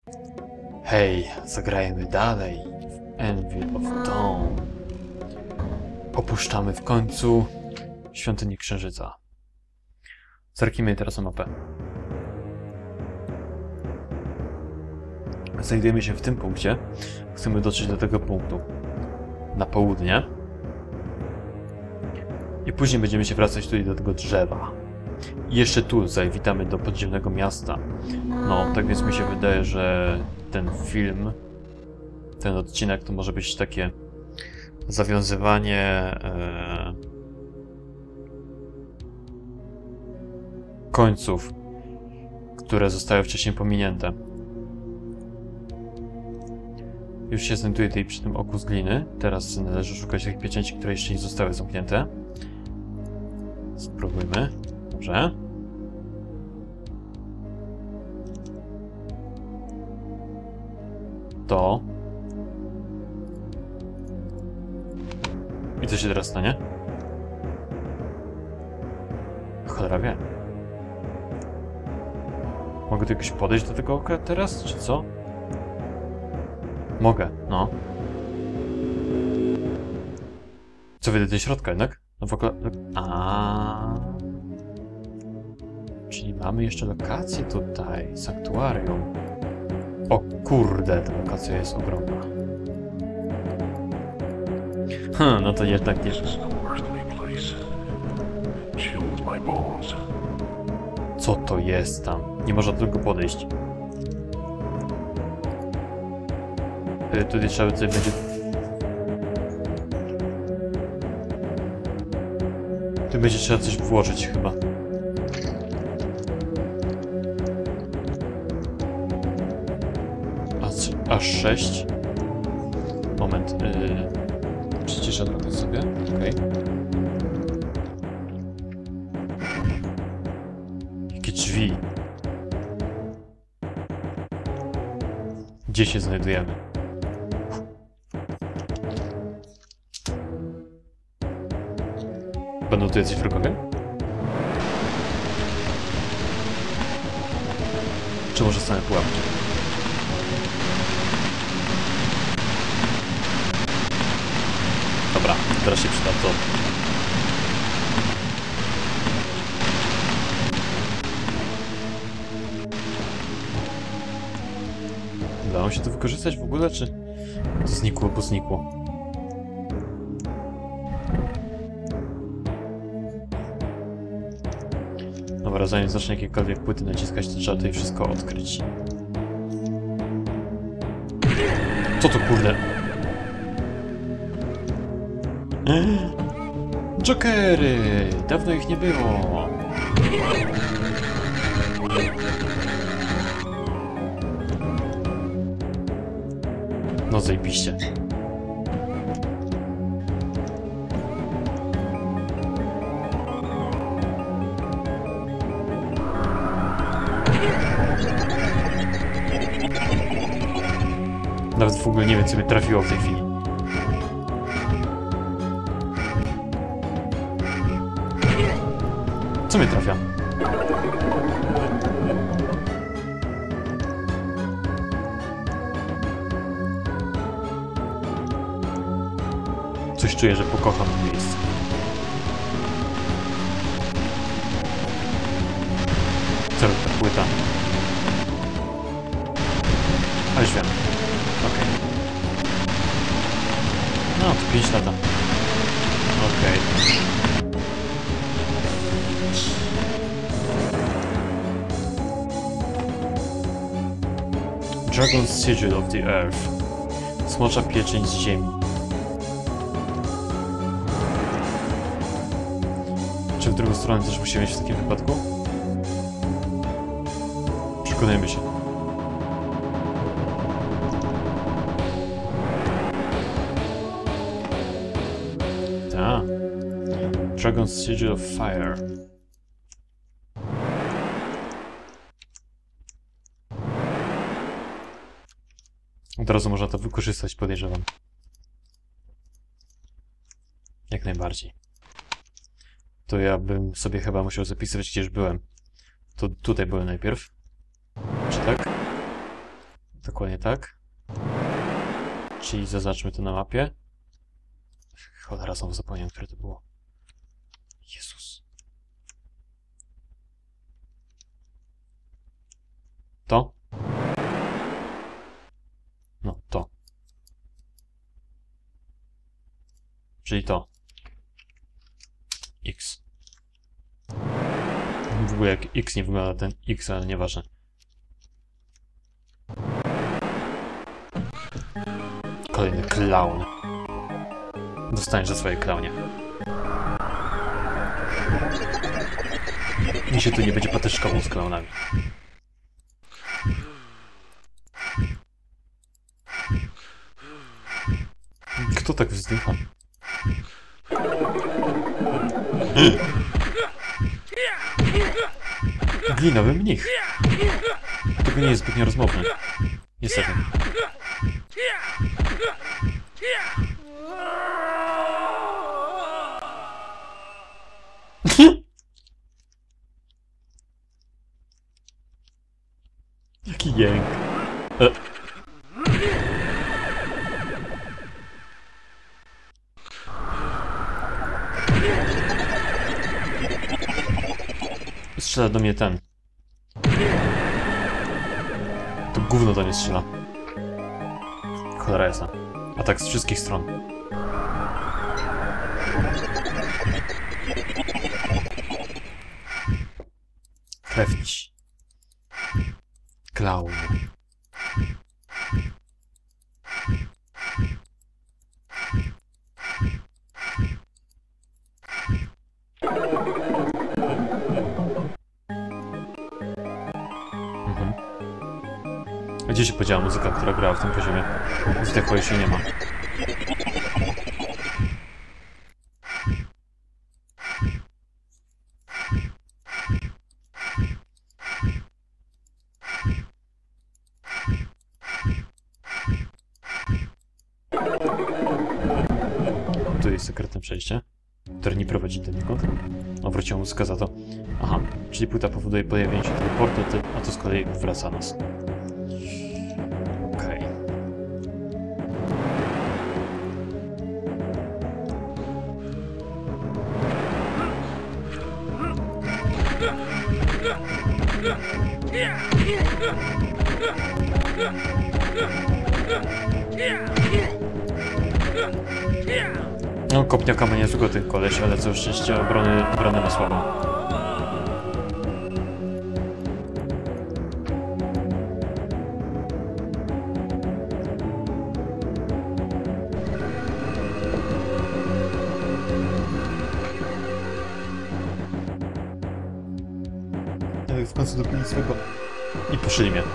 Hej, zagrajmy dalej w Anvil of Dawn. Opuszczamy w końcu Świątynię Księżyca. Zerknijmy teraz na mapę. Znajdujemy się w tym punkcie. Chcemy dotrzeć do tego punktu. Na południe. I później będziemy się wracać tutaj do tego drzewa. I jeszcze tu zawitamy do podziemnego miasta. No, tak więc mi się wydaje, że ten film, ten odcinek to może być takie zawiązywanie końców, które zostały wcześniej pominięte. Już się znajduję tutaj przy tym oku z gliny. Teraz należy szukać tych pieczęci, które jeszcze nie zostały zamknięte. Spróbujmy. Dobrze. To. I co się teraz stanie? Cholera wie. Mogę tu jakoś podejść do tego oka teraz, czy co? Mogę, no. Co wyjdę do środka jednak? No w ogóle... Czyli mamy jeszcze lokację tutaj, sanktuarium. O kurde, ta lokacja jest ogromna. No to jednak nie... Co to jest tam? Nie można do tego podejść. Tutaj trzeba coś będzie... Tu będzie trzeba coś włożyć chyba. Aż 6. Moment. Przyciszę trochę sobie. Okej. Jakie drzwi? Gdzie się znajdujemy? Będą tu jacyś wrogowie? Czy może same pułapki? Dobra, teraz się przyda to. Udało się to wykorzystać w ogóle, czy to znikło, bo znikło? Dobra, zanim zacznę jakiekolwiek płyty naciskać, to trzeba tutaj wszystko odkryć. Co to kurde? Jokery! Dawno ich nie było. No zajebiście. Nawet w ogóle nie wiem, co mnie trafiło w tej chwili. Co mnie trafia? Coś czuję, że pokocham to miejsce. Co robi ta płyta? A już wiem. Okej. No, to 5 lata. Okej. Dragon's Sigil of the Earth. Smocza pieczęć z ziemi. Czy w drugą stronę też musimy mieć w takim wypadku? Przekonajmy się. Ta. Dragon's Sigil of Fire. Od razu można to wykorzystać, podejrzewam. Jak najbardziej. To ja bym sobie chyba musiał zapisywać, gdzież byłem. To tutaj byłem najpierw. Czy tak? Dokładnie tak. Czyli zaznaczmy to na mapie. Cholera, znowu zapomniałem, które to było. Jezus. To? No, to. Czyli to. X. W ogóle jak X nie wygląda ten X, ale nieważne. Kolejny klaun. Dostaniesz za swoje klaunie. Mi się tu nie będzie patyczkował z klaunami. Kto tak wzdycha? Glinowy mnich. Tego nie jest zbytnio rozmowny. Niestety. Jaki jęk. Strzela do mnie ten. To gówno do mnie strzela. Cholera jasna. Atak z wszystkich stron. Krewniś. Klaun. Gdzie się podziała muzyka, która grała w tym poziomie? Zdechła już się nie ma. Tu jest sekretne przejście, które nie prowadzi donikąd. Wróciła muzyka za to. Aha, czyli płyta powoduje pojawienie się teleportu, a to z kolei wraca nas. Okej. No, kopniaka ma niezłego tych koleś, ale co szczęście obrony ma słabo. W końcu dopili swego i poszli mnie.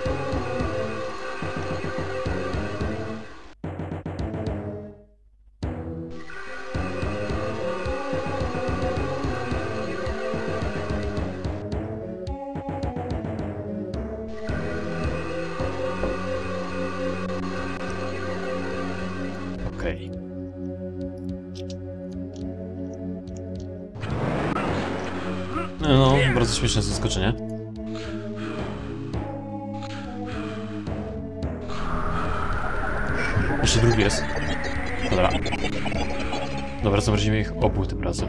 Okej. No, bardzo śmieszne zaskoczenie. Jeszcze drugi jest. Dobra. Dobra, zamrozimy ich obu tym razem.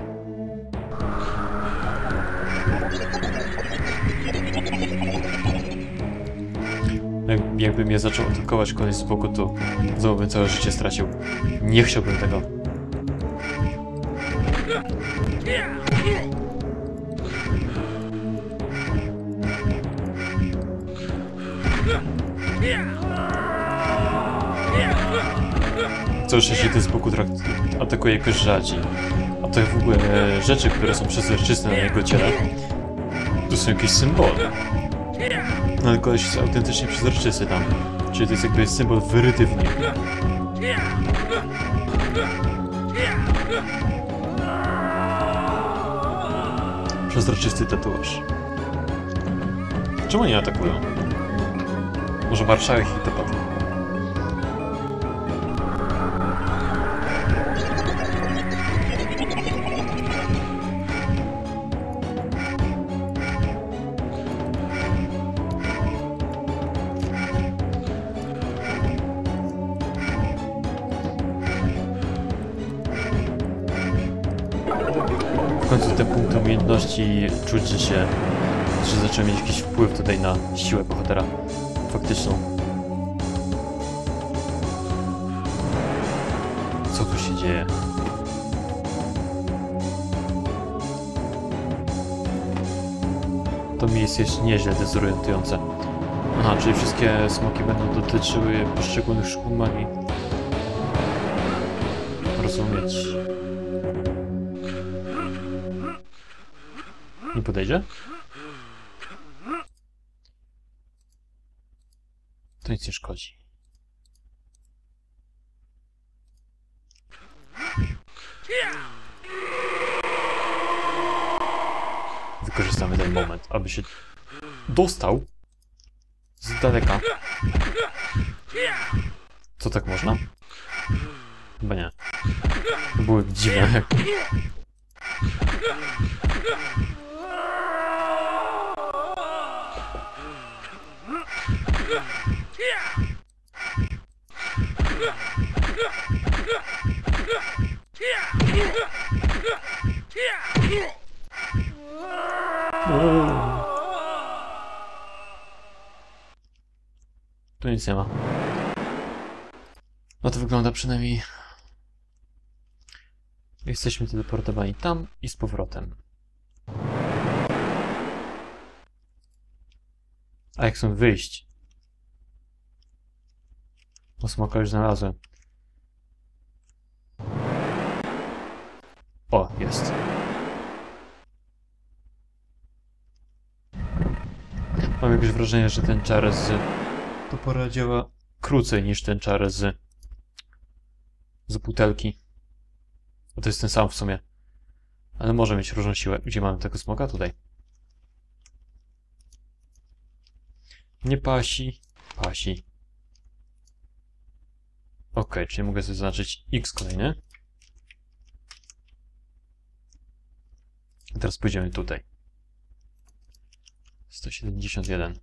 Jakby mnie zaczął atakować koleś z boku, to znowu bym całe życie stracił. Nie chciałbym tego. Całe szczęście ten z boku atakuje jakoś rzadziej. A to w ogóle rzeczy, które są przezroczyste na jego ciele, to są jakieś symbole. No ale koleś jest autentycznie przezroczysty tam. Czyli to jest jakby symbol wyryty w nim. Przezroczysty tatuaż. Czemu nie atakują? Może marszałek ich dopadł. końcu te punkty umiejętności czuć, że zacząłem mieć jakiś wpływ tutaj na siłę bohatera faktyczną. Co tu się dzieje? To miejsce jest nieźle dezorientujące. Aha, czyli wszystkie smoki będą dotyczyły poszczególnych szkół magii. Rozumieć. Nie podejdzie? To nic nie szkodzi. Wykorzystamy ten moment, aby się dostał z daleka. Co, tak można? Chyba nie. To były dziwne. Tu nic nie ma. No to wygląda przynajmniej... Jesteśmy teleportowani tam i z powrotem. A jak są wyjść? O, smoka już znalazłem. O, jest. Mam jakieś wrażenie, że ten czar z topora działa krócej niż ten czar z butelki. Bo to jest ten sam w sumie. Ale może mieć różną siłę. Gdzie mamy tego smoka? Tutaj. Nie pasi. Pasi. Ok, czyli mogę sobie zaznaczyć X kolejny. I teraz pójdziemy tutaj. 171.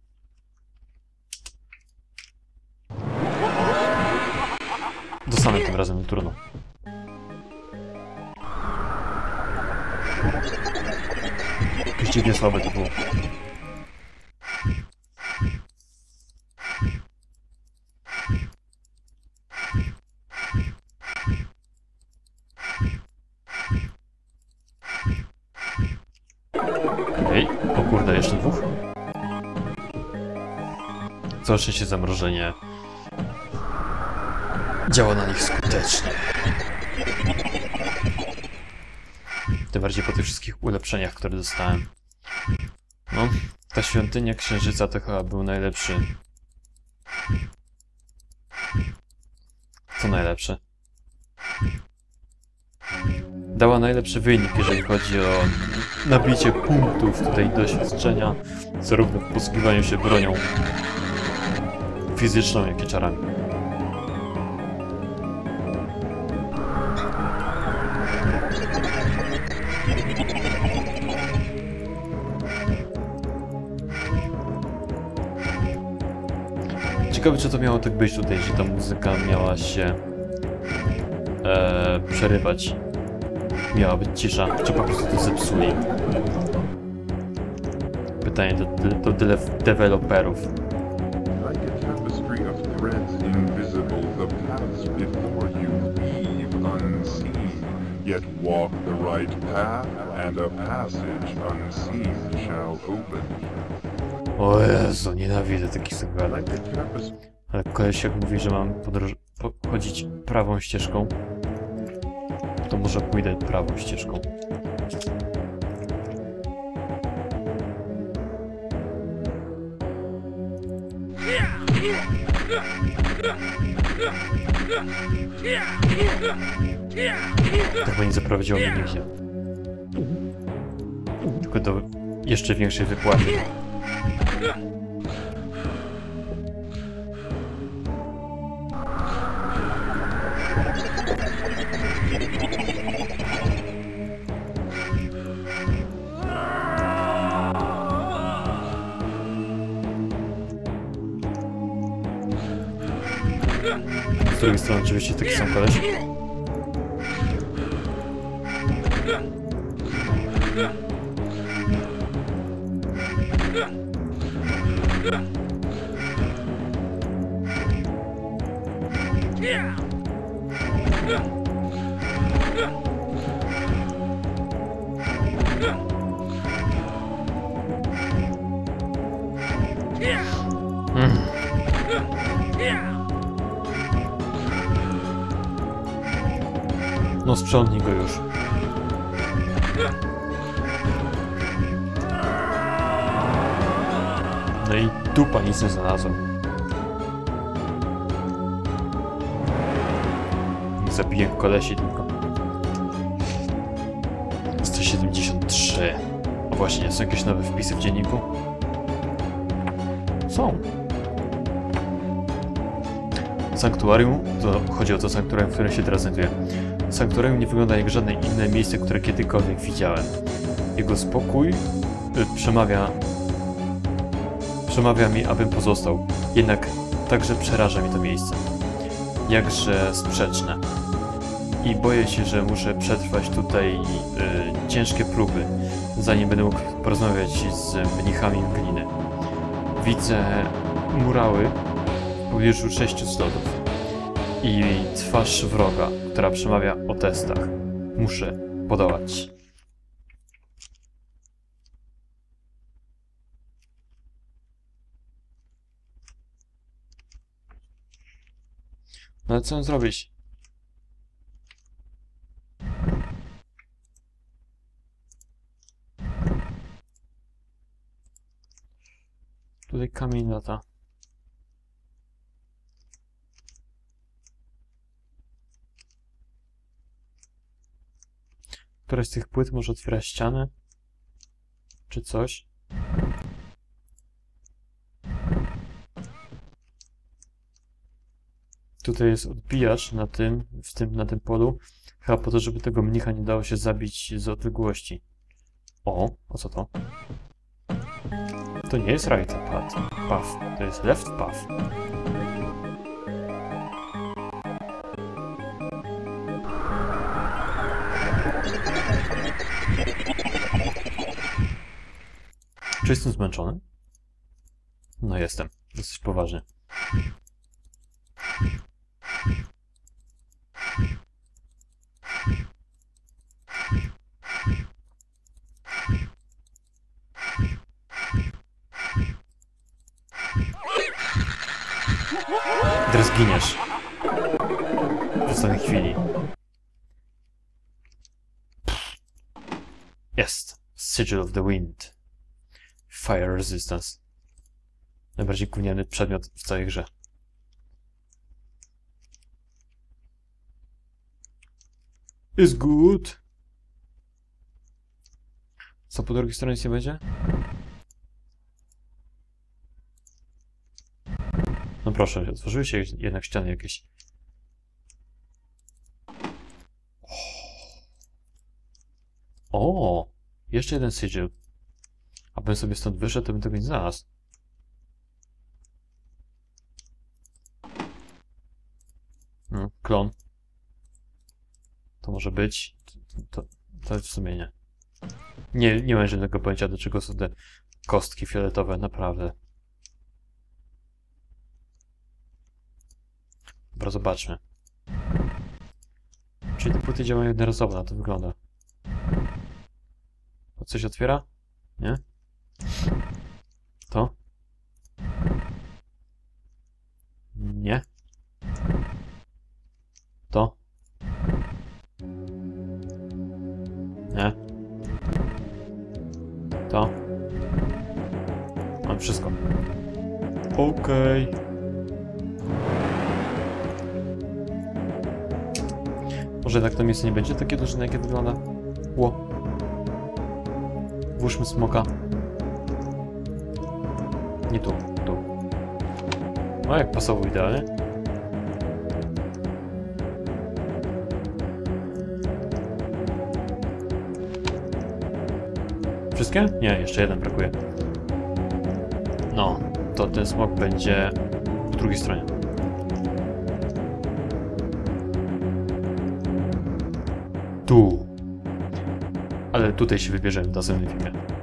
Dostanę tym razem, trudno. Jakieś dziwnie słabe to było. Ej, o kurde, jeszcze dwóch. Całe szczęście zamrożenie działa na nich skutecznie. Tym bardziej po tych wszystkich ulepszeniach, które dostałem. No, ta świątynia księżyca to chyba był najlepszy. Co najlepsze? Dała najlepszy wynik, jeżeli chodzi o nabicie punktów tutaj doświadczenia, zarówno w posługiwaniu się bronią fizyczną, jak i czarami. Ciekawe, czy to miało tak być tutaj, że ta muzyka miała się przerywać. Miała być cisza, czy po prostu to zepsuli? Pytanie do deweloperów. Yet walk the right path, and a passage unseen shall open. O Jezu, nienawidzę takich zagadek. Ale koleś jak mówi, że mam chodzić prawą ścieżką, to może pójdę prawą ścieżką. Tak bo nie zaprowadziło mnie nigdzie. Tylko do jeszcze większej wypłaty. Z drugiej strony oczywiście taki sam koleś. No sprzątnij go już. No i dupa, nic nie znalazłem. Nie zabiję kolesi tylko. 173. O właśnie, są jakieś nowe wpisy w dzienniku? Są. Sanktuarium, to chodzi o to sanktuarium, w którym się teraz znajduję. Sanktuarium nie wygląda jak żadne inne miejsce, które kiedykolwiek widziałem. Jego spokój przemawia mi, abym pozostał. Jednak także przeraża mi to miejsce. Jakże sprzeczne. I boję się, że muszę przetrwać tutaj ciężkie próby, zanim będę mógł porozmawiać z mnichami gliny. Widzę murały w pobliżu 6 slotów i twarz wroga, która przemawia o testach. Muszę podołać. No ale co mam zrobić? Tutaj kamień lata. Któraś z tych płyt może otwierać ścianę? Czy coś? Tutaj jest odbijacz na tym polu. Chyba po to, żeby tego mnicha nie dało się zabić z odległości. O co to? To nie jest right path, to jest left path. Czy jestem zmęczony? No jestem, dosyć poważnie. Teraz zginiesz. W ostatniej chwili. Jest. Sigil of the Wind. Fire Resistance. Najbardziej gówniany przedmiot w całej grze. Is good. Co po drugiej stronie się będzie? No proszę, otworzyły się jednak ściany jakieś. O! Jeszcze jeden sigil. Abym sobie stąd wyszedł, to bym tego nie znalazł. Klon. To może być. To w sumie nie. Nie mam żadnego pojęcia, do czego są te kostki fioletowe, naprawdę. Dobra, zobaczmy. Czyli te płyty działają jednorazowo, na to wygląda. To coś otwiera? Nie? To? Nie? To? Nie? To? Mam wszystko. Okej. Może jednak to miejsce nie będzie takie duże, jakie wygląda? Ło. Włóżmy smoka. Nie tu, tu. No jak pasował idealnie. Wszystkie? Nie, jeszcze jeden brakuje. No, to ten smok będzie po drugiej stronie. Tu. ale tutaj się wybierzemy w następnym filmie.